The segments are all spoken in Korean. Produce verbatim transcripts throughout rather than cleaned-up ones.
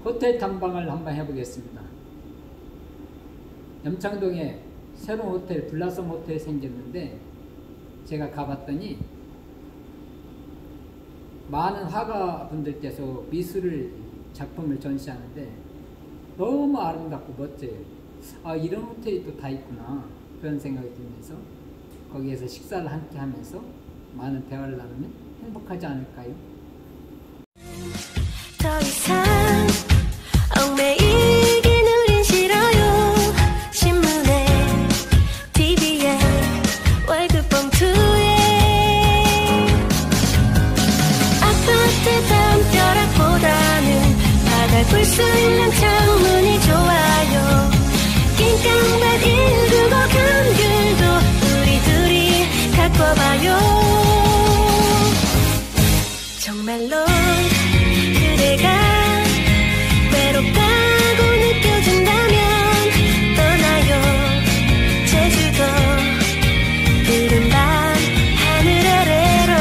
호텔 탐방을 한번 해보겠습니다. 염창동에 새로운 호텔, 블라썸 호텔이 생겼는데 제가 가봤더니 많은 화가분들께서 미술을 작품을 전시하는데 너무 아름답고 멋져요. 아, 이런 호텔이 또 다 있구나, 그런 생각이 들면서 거기에서 식사를 함께 하면서 많은 대화를 나누면 행복하지 않을까요? 더 이상 얽매이긴 우린 싫어요. 신문에 티비에 월급 봉투에 아파트 담벼락보다는 바다를 볼 수 있는 창문이 좋아요. 낑깡밭 일구고 감귤도 우리 둘이 갖고 봐요. 정말로 그대가 외롭다고 느껴진다면 떠나요. 제주도 푸른 밤 하늘 아래로.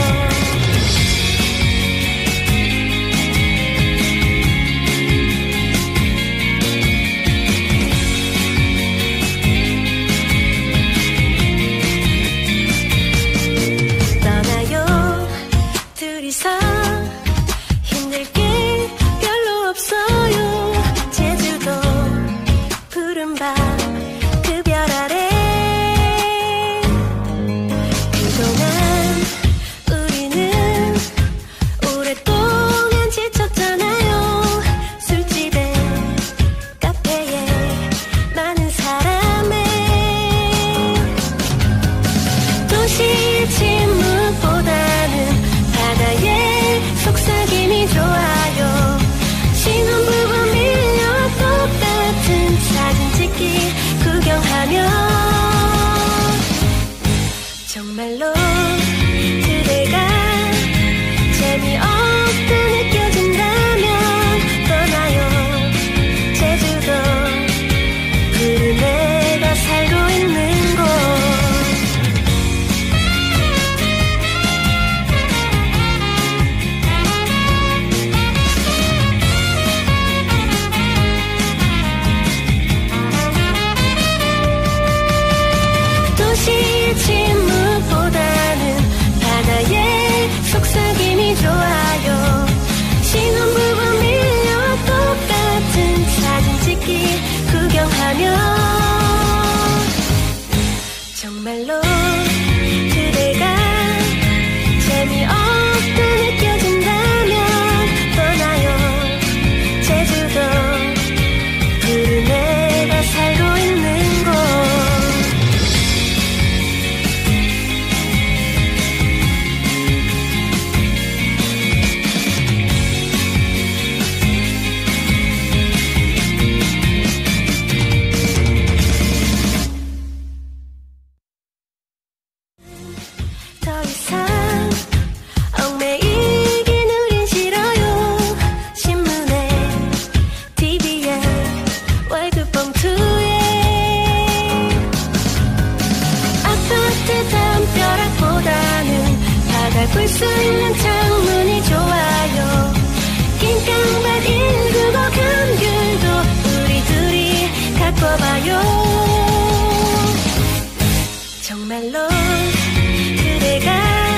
떠나요 둘이서 힘들 게 별로 없어요. 제주도 푸른 밤 그 별 아래. 그동안 우리는 오랫동안 지쳤잖아요. 술집에 카페에 많은 사람에 도시의 침묵보다는 바다의 속삭임이 좋아요. 신혼부부 밀려 똑같은 사진 찍기 구경하며. 정말로 그대가 재미없게 느껴진다면 떠나요. 제주도 푸른 애가 살고 있는 곳. 도시의 침묵보다는 바다의 속삭임이 좋아요. 신혼부부 밀려 똑같은 사진 찍기 구경하며. 정말로 그대가 재미없게 느껴진다면 떠나요. 제주도 푸른 애가 살고 있는 곳. 더 이상 얽매이긴 우린 싫어요. 신문에 티비에 월급 봉투에 아파트 담벼락보다는 바다를 볼 수 있는 창문이 좋아요. 낑깡밭 일구고 감귤도 우리 둘이 갖고 봐요. 정말로 그대가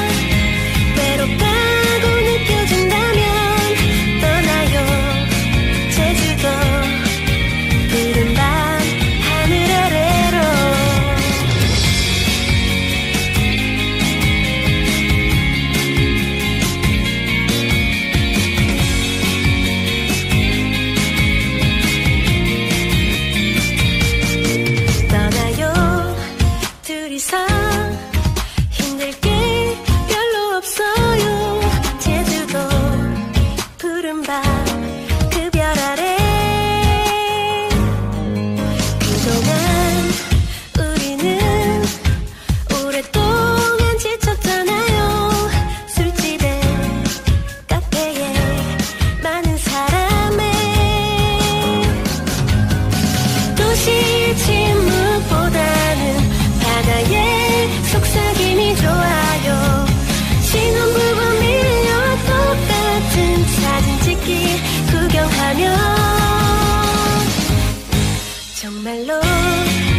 외롭다고 느껴진다면 떠나요. 제주도 푸른 밤 하늘 아래로. 떠나요 둘이서 정말로